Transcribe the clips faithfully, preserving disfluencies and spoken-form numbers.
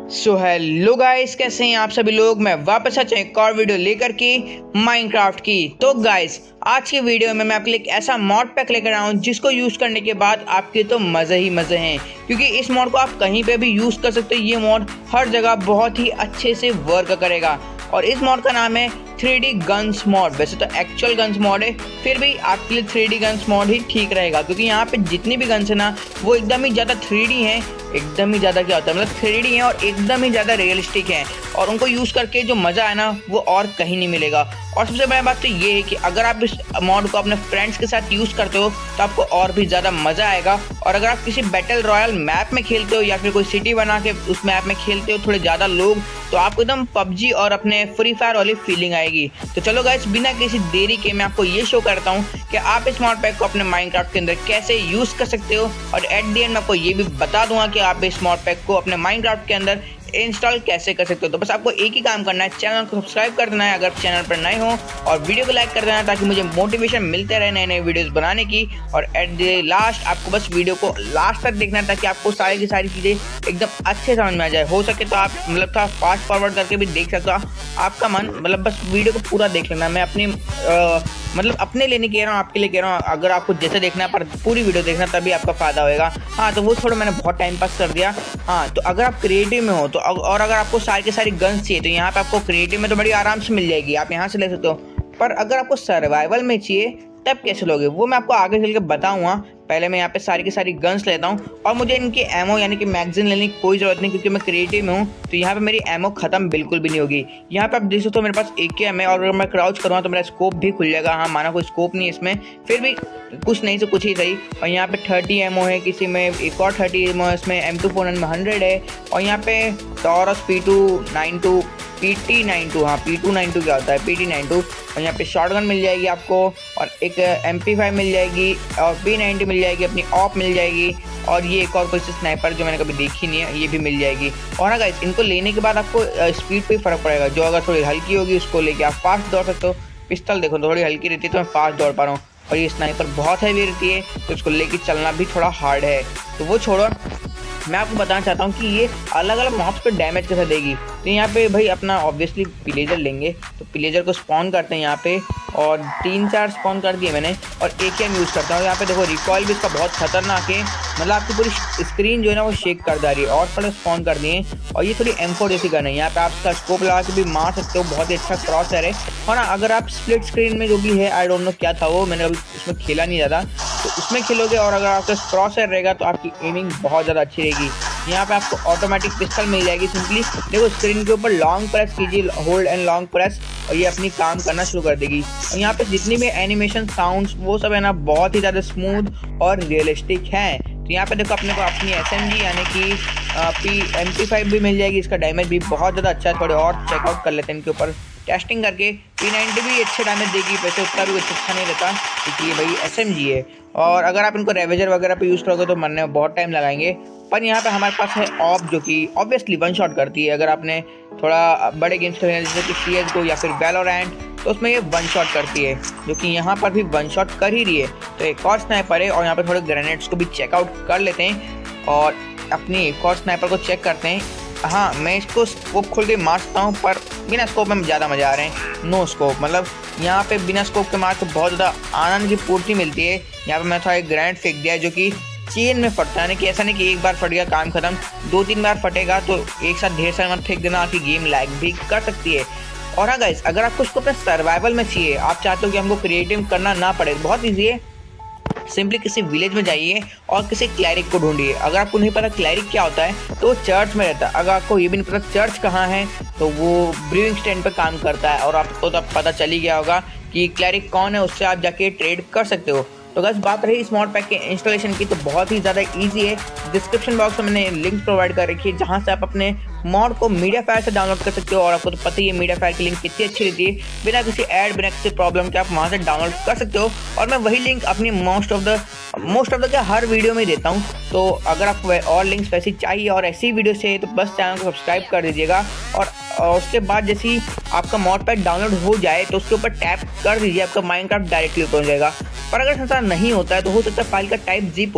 So hello guys, कैसे हैं आप सभी लोग। मैं वापस आ चुका एक और वीडियो लेकर के माइनक्राफ्ट की। तो गाइस, आज की वीडियो में मैं आपके लिए एक ऐसा मॉड पैक लेकर आया हूं जिसको यूज़ करने के बाद आपके तो मज़े ही मज़े हैं, क्योंकि इस मॉड को आप कहीं पे भी यूज़ कर सकते हो। ये मॉड हर जगह बहुत ही अच्छे से वर्क करेगा और इस मॉड का नाम है थ्री डी गन्स मॉड। वैसे तो एक्चुअल गन्स मॉड है, फिर भी आपके लिए थ्री डी गन्स मॉड ही ठीक रहेगा, क्योंकि यहाँ पे जितनी भी गन्स है ना वो एकदम ही ज़्यादा थ्री डी हैं। एकदम ही ज़्यादा क्या होता है, मतलब थ्री डी हैं और एकदम ही ज़्यादा रियलिस्टिक हैं, और उनको यूज़ करके जो मज़ा है ना वो और कहीं नहीं मिलेगा। और सबसे बड़ी बात तो ये है कि अगर आप इस मॉड को अपने फ्रेंड्स के साथ यूज़ करते हो तो आपको और भी ज़्यादा मज़ा आएगा। और अगर आप किसी बैटल रॉयल मैप में खेलते हो या फिर कोई सिटी बना के उस मैप में खेलते हो थोड़े ज़्यादा लोग, तो आपको एकदम पबजी और अपने फ्री फायर वाली फीलिंग आएगी। तो चलो गाइस, बिना किसी देरी के मैं आपको ये शो करता हूँ कि आप इस मॉड पैक को अपने माइनक्राफ्ट के अंदर कैसे यूज़ कर सकते हो, और एट द एंड मैं आपको ये भी बता दूंगा कि आप इस मॉड पैक को अपने माइनक्राफ्ट के अंदर इंस्टॉल कैसे कर सकते हो। तो बस आपको एक ही काम करना है, चैनल को सब्सक्राइब कर देना है अगर चैनल पर नए हो, और वीडियो को लाइक कर देना है ताकि मुझे मोटिवेशन मिलते रहे नए नए वीडियोस बनाने की। और एट द लास्ट आपको बस वीडियो को लास्ट तक देखना है ताकि आपको सारी की सारी चीज़ें एकदम अच्छे समझ में आ जाए। हो सके तो आप मतलब थोड़ा फास्ट फॉरवर्ड करके भी देख सकते हो, आपका मन, मतलब बस वीडियो को पूरा देख लेना। मैं अपनी आ, मतलब अपने लिए नहीं कह रहा हूँ, आपके लिए कह रहा हूँ। अगर आपको जैसे देखना है पर पूरी वीडियो देखना, तभी आपका फ़ायदा होएगा। हाँ, तो वो छोड़ो, मैंने बहुत टाइम पास कर दिया। हाँ, तो अगर आप क्रिएटिव में हो तो और अगर आपको सारी की सारी गन्स चाहिए तो यहाँ पे आपको क्रिएटिव में तो बड़ी आराम से मिल जाएगी, आप यहाँ से ले सकते हो। पर अगर आपको सर्वाइवल में चाहिए तब कैसे लोगे वो मैं आपको आगे चल के बताऊँगा। पहले मैं यहाँ पे सारी की सारी गन्स लेता हूँ, और मुझे इनकी एमओ यानी कि मैगजीन लेने की कोई ज़रूरत नहीं, क्योंकि मैं क्रिएटिव में हूँ। तो यहाँ पे मेरी एमओ ख़त्म बिल्कुल भी नहीं होगी। यहाँ पे आप देख सकते हो मेरे पास एक के एम है, और अगर मैं क्राउच करूँगा तो मेरा स्कोप भी खुल जाएगा। हाँ, माना कोई स्कोप नहीं है इसमें, फिर भी कुछ नहीं से कुछ ही सही। और यहाँ पे थर्टी एमओ है, किसी में एक और थर्टी एमओ है, इसमें एम टू फोर में हंड्रेड है। और यहाँ पे Taurus P two nine two P T nine two, हाँ पी टू नाइन टू क्या होता है, पी टी नाइन टू। और यहाँ पे शॉटगन मिल जाएगी आपको, और एक एम पी फाइव मिल जाएगी, और पी नाइंटी मिल जाएगी, अपनी ऑप मिल जाएगी, और ये एक और कोई स्नाइपर जो मैंने कभी देखी नहीं है ये भी मिल जाएगी। और ना गाइस, इनको लेने के बाद आपको स्पीड पे फ़र्क पड़ेगा। जो अगर थोड़ी हल्की होगी उसको लेके आप फास्ट दौड़ सकते हो। पिस्टल देखो थोड़ी हल्की रहती है तो मैं फास्ट दौड़ पा रहा हूँ, और ये स्नाइपर बहुत हैवी रहती है तो उसको लेके चलना भी थोड़ा हार्ड है। तो वो छोड़ो, मैं आपको बताना चाहता हूँ कि ये अलग अलग मॉब्स पे डैमेज कैसे देगी। तो यहाँ पे भाई अपना ऑब्वियसली पिलेजर लेंगे, तो पिलेजर को स्पॉन करते हैं यहाँ पे, और तीन चार स्पॉन कर दिए मैंने, और एक एम यूज़ करता हूँ। यहाँ पे देखो रिकॉइल भी इसका बहुत खतरनाक है, मतलब आपकी पूरी स्क्रीन जो है ना वो शेक कर जा रही है। और थोड़े स्पॉन कर दिए, और ये थोड़ी एम फोर जैसी गन है। यहाँ पे आप इसका स्कोप लगा के भी मार सकते हो, बहुत ही अच्छा क्रॉसर है। और ना अगर आप स्प्लिट स्क्रीन में जो भी है, आई डोंट नो क्या था वो, मैंने अभी उसमें खेला नहीं ज़्यादा, तो उसमें खेलोगे और अगर आपका क्रॉसर रहेगा तो आपकी एमिंग बहुत ज़्यादा अच्छी रहेगी। यहाँ पे आपको ऑटोमेटिक पिस्टल मिल जाएगी। सिंपली देखो स्क्रीन के ऊपर लॉन्ग प्रेस कीजिए, होल्ड एंड लॉन्ग प्रेस, और ये अपनी काम करना शुरू कर देगी। और यहाँ पे जितनी भी एनिमेशन साउंड्स वो सब है ना बहुत ही ज़्यादा स्मूथ और रियलिस्टिक हैं। तो यहाँ पे देखो अपने को अपनी एस एम जी यानी कि पी एम पी फाइव भी मिल जाएगी, इसका डैमेज भी बहुत ज़्यादा अच्छा है। थोड़े और चेकआउट कर लेते हैं इनके ऊपर टेस्टिंग करके। पी नाइंटी भी अच्छे डैमेज देगी, वैसे उसका भी कुछ अच्छा नहीं रहता क्योंकि ये भाई एस एम जी है। और अगर आप इनको रेवेजर वगैरह पे यूज़ करोगे तो मरने में बहुत टाइम लगाएंगे। पर यहाँ पे हमारे पास है ऑप, जो कि ऑब्वियसली वन शॉट करती है। अगर आपने थोड़ा बड़े गेम्स खेले जैसे कि सी एस गो या फिर वैलोरेंट, तो उसमें ये वन शॉट करती है, जो कि यहाँ पर भी वन शॉट कर ही रही है। तो एक और स्नाइपर है, और यहाँ पे थोड़े ग्रेनेड्स को भी चेकआउट कर लेते हैं, और अपनी एक और स्नाइपर को चेक करते हैं। हाँ, मैं इसको स्कोप खोल के मार सकता हूँ, पर बिना स्कोप में ज़्यादा मज़ा आ रहे हैं। नो स्कोप, मतलब यहाँ पे बिना स्कोप के मार के बहुत ज़्यादा आनंद की पूर्ति मिलती है। यहाँ पे मैं थोड़ा एक ग्रेनेड फेंक दिया जो कि चेन में फटता है, कि ऐसा नहीं कि एक बार फट गया काम खत्म, दो तीन बार फटेगा तो एक साथ ढेर सारे मत फेंक देना, आपकी गेम लैग भी कर सकती है। और हाँ गाइस, अगर आपको इसको अपने सर्वाइवल में चाहिए, आप चाहते हो कि हमको क्रिएटिव करना ना पड़े, बहुत ईजी है। सिंपली किसी विलेज में जाइए और किसी क्लैरिक को ढूंढिए। अगर आपको नहीं पता क्लैरिक क्या होता है तो वो चर्च में रहता है। अगर आपको ये भी नहीं पता चर्च कहाँ है तो वो ब्रूइंग स्टैंड पे काम करता है, और आपको तो पता चल ही गया होगा कि क्लैरिक कौन है, उससे आप जाके ट्रेड कर सकते हो। तो बस बात रही इस मॉड पैक के इंस्टॉलेशन की, तो बहुत ही ज़्यादा इजी है। डिस्क्रिप्शन बॉक्स में मैंने लिंक प्रोवाइड कर रखी है जहाँ से आप अपने मॉड को मीडिया फायर से डाउनलोड कर सकते हो। और आपको तो पता ही है मीडिया फायर की लिंक कितनी अच्छी रहती है, बिना किसी ऐड बिना किसी प्रॉब्लम के आप वहाँ से डाउनलोड कर सकते हो। और मैं वही लिंक अपनी most of the most of the क्या हर वीडियो में देता हूँ। तो अगर आपको और लिंक्स वैसी चाहिए और ऐसी वीडियो चाहिए तो बस चैनल को सब्सक्राइब कर दीजिएगा। और उसके बाद जैसे ही आपका मॉड पैक डाउनलोड हो जाए तो उसके ऊपर टैप कर दीजिए, आपका माइनक्राफ्ट डायरेक्टली ओपन हो जाएगा। पर अगर ऐसा नहीं होता है तो हो सकता है फाइल का टाइप जिप हो,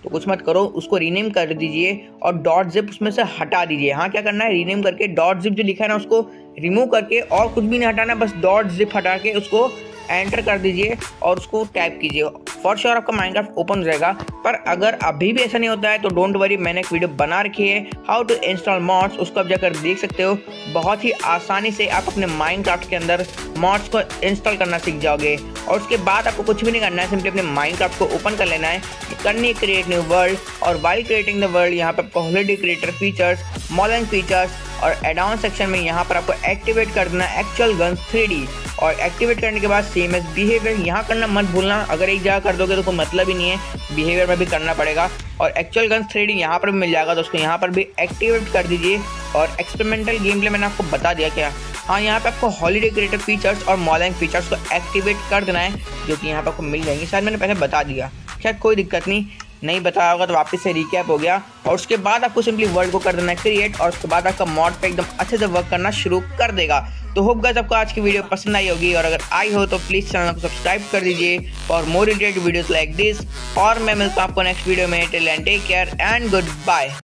तो कुछ मत करो, उसको रीनेम कर दीजिए और डॉट जिप उसमें से हटा दीजिए। हाँ, क्या करना है, रीनेम करके डॉट जिप जो लिखा है ना उसको रिमूव करके और कुछ भी नहीं हटाना, बस डॉट जिप हटा के उसको एंटर कर दीजिए और उसको टाइप कीजिए। फॉर श्योर आपका माइनक्राफ्ट ओपन हो जाएगा। पर अगर अभी भी ऐसा नहीं होता है तो डोंट वरी, मैंने एक वीडियो बना रखी है हाउ टू इंस्टॉल मॉड्स, उसको आप जाकर देख सकते हो। बहुत ही आसानी से आप अपने माइनक्राफ्ट के अंदर मॉड्स को इंस्टॉल करना सीख जाओगे। और उसके बाद आपको कुछ भी नहीं करना है, सिंपली अपने माइनक्राफ्ट को ओपन कर लेना है, करनी है क्रिएट न्यू वर्ल्ड। और वाइल क्रिएटिंग द वर्ल्ड यहाँ पर आपको holiday creator features, modelling features और एड ऑन सेक्शन में यहाँ पर आपको एक्टिवेट कर देना एक्चुअल गन्स थ्री डी। और एक्टिवेट करने के बाद सेम एज बिहेवियर यहाँ करना मत भूलना, अगर एक जगह कर दोगे तो कोई मतलब ही नहीं है, बिहेवियर में भी करना पड़ेगा। और एक्चुअल गन्स थ्री डी यहाँ पर भी मिल जाएगा, तो उसको यहाँ पर भी एक्टिवेट कर दीजिए। और एक्सपेरिमेंटल गेम प्ले मैंने आपको बता दिया क्या, हाँ यहाँ पे आपको हॉलीडे क्रिएटर फीचर्स और मॉडलिंग फीचर्स को एक्टिवेट कर देना है, जो कि यहाँ पर आपको मिल जाएंगे। शायद मैंने पहले बता दिया, खैर कोई दिक्कत नहीं, नहीं बताया होगा तो वापस से रिकैप हो गया। और उसके बाद आपको सिंपली वर्ल्ड को कर देना है क्रिएट, और उसके बाद आपका मॉड पे एकदम अच्छे से वर्क करना शुरू कर देगा। तो होप गाइस आपको आज की वीडियो पसंद आई होगी, और अगर आई हो तो प्लीज़ चैनल को सब्सक्राइब कर दीजिए for more related videos like this. और मैं मिलता हूँ आपको नेक्स्ट वीडियो में। Till end take care and good bye.